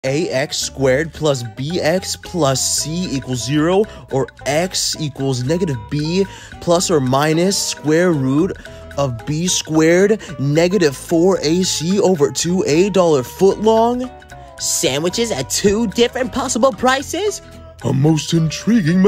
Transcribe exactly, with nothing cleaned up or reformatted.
ax squared plus bx plus c equals zero, or x equals negative b plus or minus square root of b squared negative four a c over two a dollar footlong? Sandwiches at two different possible prices? A most intriguing